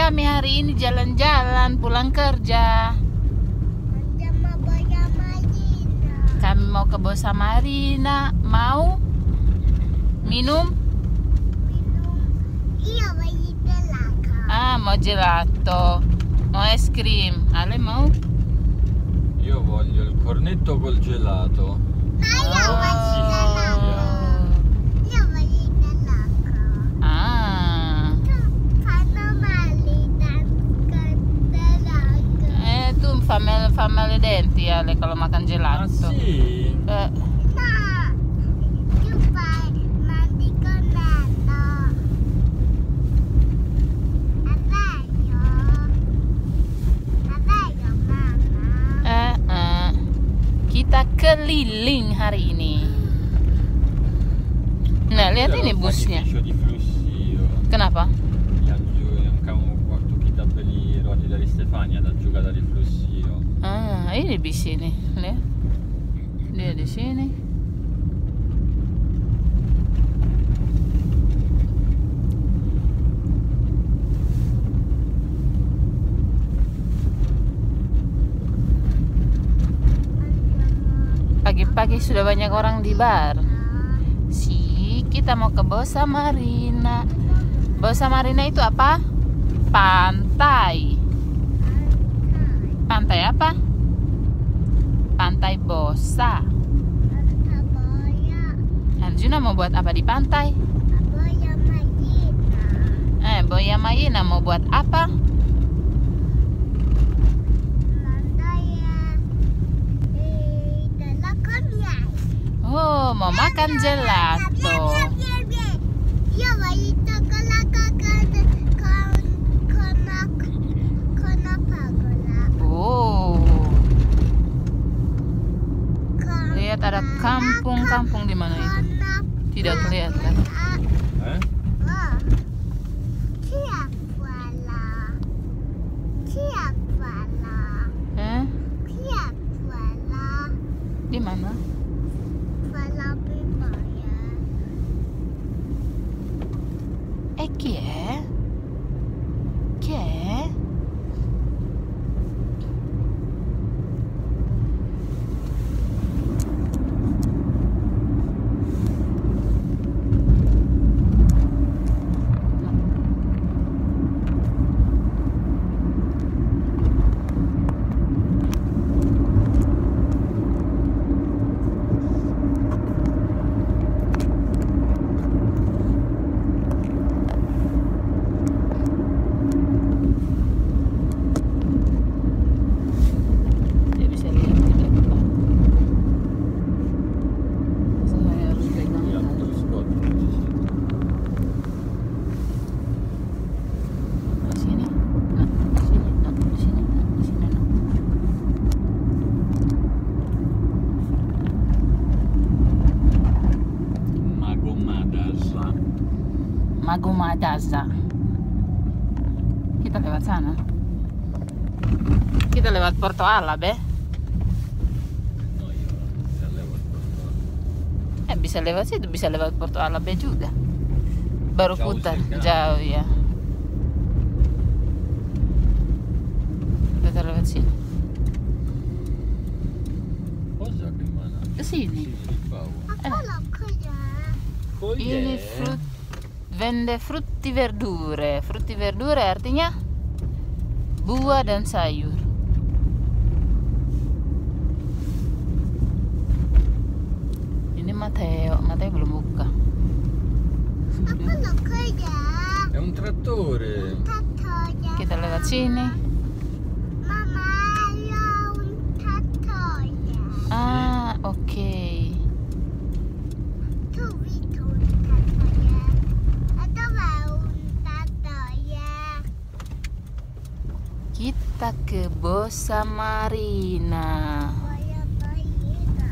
kami hari ini jalan-jalan pulang kerja. Kami mau ke Bosa Marina. Mau minum? Iya, voglio gelato. Mau gelato. Mau es krim. Ale mau? Io voglio il cornetto col gelato. Io voglio gelato. Io voglio gelato. Tu fanno male gelato. Tu fa male i denti, Ale, kalau makan gelato. Ah sì? No, tu fai mandi cornetto. È vero, mamma. Kita keliling hari ini. Nah, lihat ini busnya. Di Flussio. Kenapa? Yang kamu waktu kita beli roti dari Stefania dan juga dari Flussio. Ini di sini. Lihat. Dia di sini. Pagi-pagi sudah banyak orang di bar. Kita mau ke Bosa Marina. Bosa Marina itu apa? Pantai. Pantai apa? Pantai Bosa. Arjuna mau buat apa di pantai? Boya Mayina mau buat apa? Oh, mau makan gelato. Io voglio cioccolato con la pagola. Oh. Lihat ada kampung-kampung di mana itu? Tidak kelihatan. Eh? Di mana? Chi è? Chi è? Magomadaza. Kita lewat sana. Kita lewat Porto Alab, No, io bisa lewat Porto. Bisa lewat situ, bisa lewat Porto Alab juga. Baru Jauh putar, sih, kan? jauh ya. Kita lewat sini. Cosa che mana? Ke sini. Di bawah. Ini vende frutti verdure. Frutti verdure artinya buah dan sayur. Ini Matteo belum buka. È un trattore. Kita lewat sini. Mamma, io ho un trattore. Oke. Tu vedi un trattore? E dov'è un trattore? Kita ke Bosa Marina. Voglio ballare.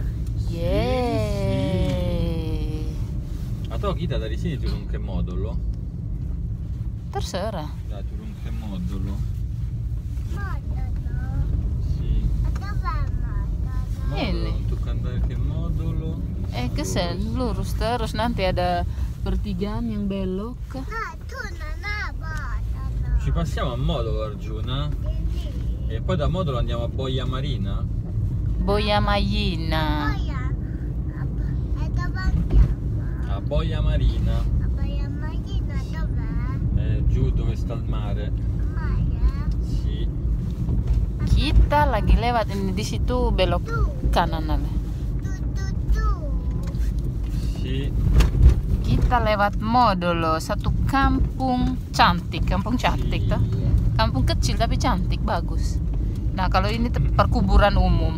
Yeay. Atau kita dari sini turun ke modulo? Terserah. Dai, turun ke modulo. Modulo. Sì. E dov'è modulo? Ini. Untuk andare ke modulo. Kesel lurus terus nanti ada pertigaan yang belok. No, tu non hai modulo. Ci passiamo a Modolo, Arjuna, e poi da Modolo andiamo a Boia Marina. Boia Marina. È davanti a A Boia Marina, Boia Marina dov'è? giù dove sta il mare. Maya? Sì. Kita lagi lewat ini, di situ belok kanan Ale. Tu. Sì. Kita lewat Modolo, satu kampung cantik Sì. toh. Kampung kecil tapi cantik, bagus. Nah, kalau ini perkuburan umum.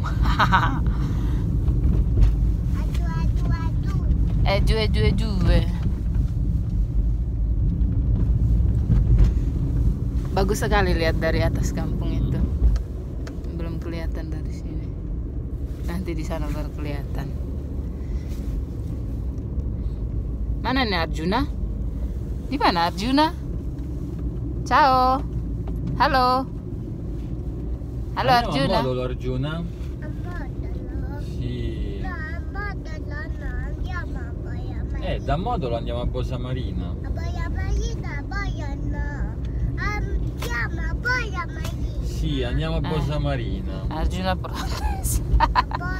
Adu. Ejue. Bagus sekali lihat dari atas kampung itu. Belum kelihatan dari sini. Nanti di sana baru kelihatan. Mana nih Arjuna? Di mana Arjuna? Ciao. Halo. Halo Andiamo Arjuna. a Modolo, Arjuna. Modolo. Sì. Modolo no, andiamo a Boia Marina. Da Modolo andiamo a Bosa Marina. A Boia Marina, Boia no. Andiamo a Boia Marina. Sì, andiamo a Bosa Marina. Arjuna protes. A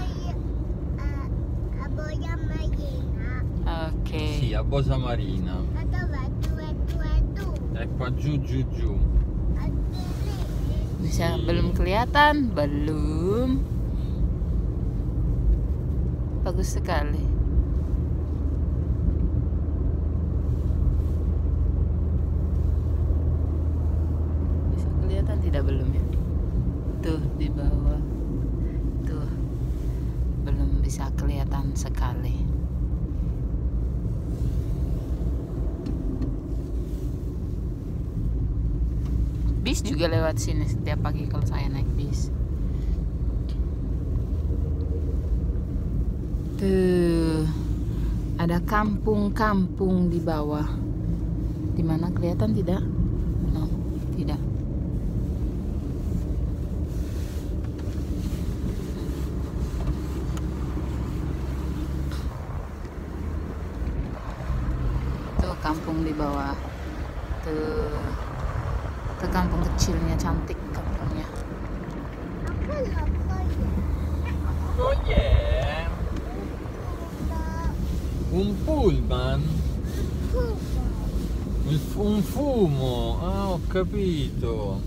Boia Marina. Oke. Sì, a Bosa Marina. Ma dov'è? Tu. È qua giù. A lì. Bisa belum kelihatan? Belum. Bagus sekali. Bisa kelihatan tidak belum ya? Tuh di bawah. Tuh. Belum bisa kelihatan sekali. Bis juga lewat sini setiap pagi kalau saya naik bis. Tuh, ada kampung-kampung di bawah. Di mana kelihatan tidak? No, tidak. Tuh kampung di bawah. Tuh. Ke kampung kecilnya, cantik kampungnya. Oh yeah! Un pullman? Un fumo! Ah, ho capito!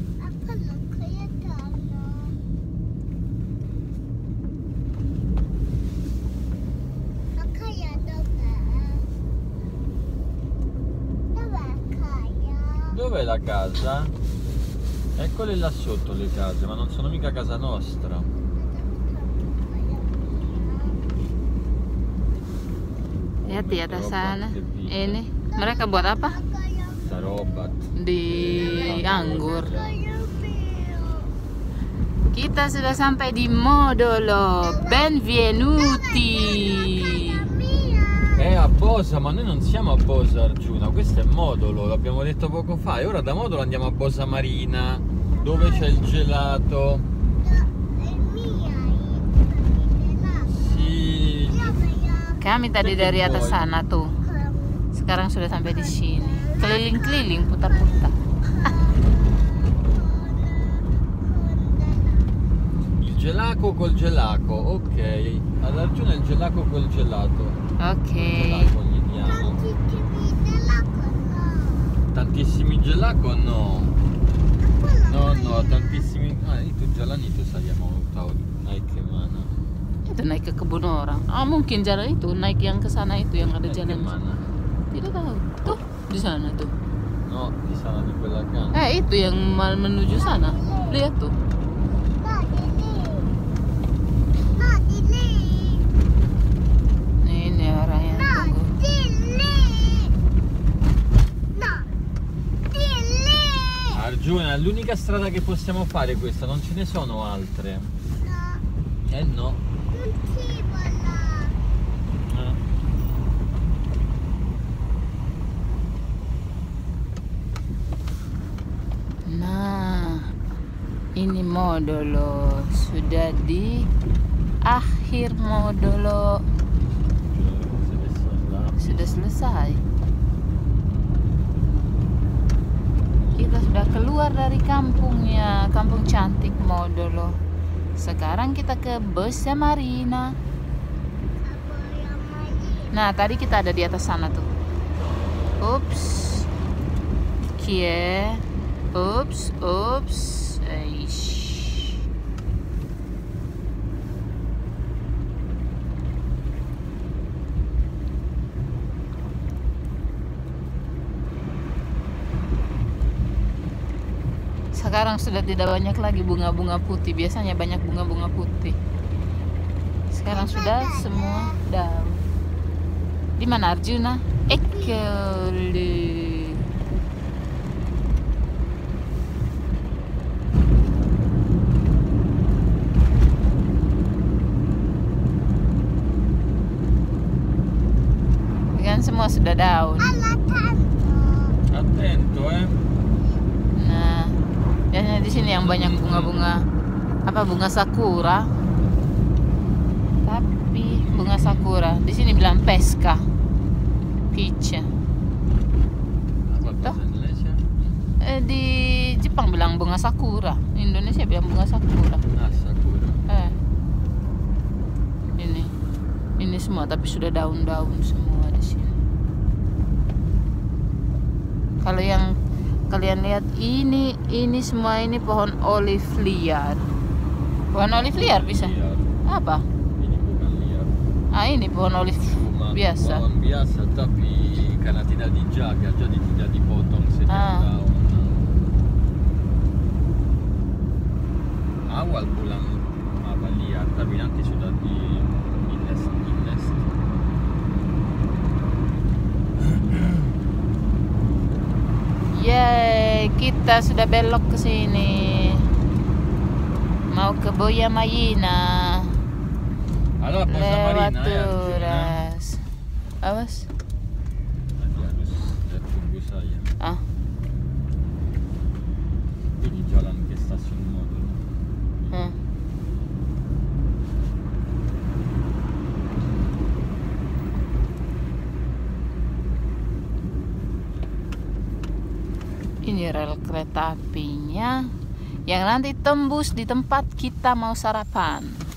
Dov'è la casa? Eccole là sotto le case, ma non sono mica casa nostra. Lihat di atas sana. Ini mereka buat apa? Tarobat. Di anggur. Kita sudah sampai di Modolo. Benvenuti. È a Bosa, ma noi non siamo a Bosa, Arjuna, questo è Modolo, l'abbiamo detto poco fa. E ora da Modolo andiamo a Bosa Marina, dove c'è il gelato. Sì. Kami tadi dari atas sana tuh. Sekarang sudah sampai di sini. Keliling-keliling, putar-putar. Il gelato col gelato, ok. Ad Arjuna il gelato col gelato. Ok. Gelato gli diamo. Tantissimi gelato no. No, tantissimi. Itu jalan itu saya mau tahu naik ke mana. Itu naik ke kebun orang. Mungkin jalan itu naik yang ke sana itu yang ada Naik ke jalan. mana? Tidak tahu. Tuh di sana tuh. No, di sana di quella kan. Itu yang menuju sana. Lihat tuh. Ini orang yang tunggu. Arjuna, l'unica strada che possiamo fare è questa, non ce ne sono altre. Eh no. Nah, ini Modolo. Sudah di akhir Modolo. Sudah selesai. Kita keluar dari kampungnya, kampung cantik Modolo. Sekarang kita ke Bossa Marina. Nah, tadi kita ada di atas sana tuh. Ups. Kie. Ups. Eish. Sekarang sudah tidak banyak lagi bunga-bunga putih. Biasanya banyak bunga-bunga putih. Sekarang sudah semua daun. Di mana Arjuna? Ekele. Kan semua sudah daun. Attento, Nah, biasanya di sini yang banyak bunga-bunga apa bunga sakura. Tapi bunga sakura di sini bilang pesca, peach. Apa bahasa Indonesia? Di Jepang bilang bunga sakura, Indonesia bilang bunga sakura. Ah, sakura. Ini semua tapi sudah daun-daun semua di sini. Kalau yang kalian lihat ini semua ini pohon olive liar. Pohon olive liar bisa? Liar. Apa? Ini bukan liar. Ini pohon olive biasa. Pohon biasa tapi karena tidak dijaga jadi tidak dipotong setiap tahun. Awal bulan apa liar tapi nanti sudah di invest. Yeay, kita sudah belok ke sini. Mau ke Bossa Marina. Halo, Bossa Lewat Marina ya. Turas. Awas. Nanti harus tunggu saya. Ini jalan ke stasiun Modolo. Ini rel kereta apinya yang nanti tembus di tempat kita mau sarapan.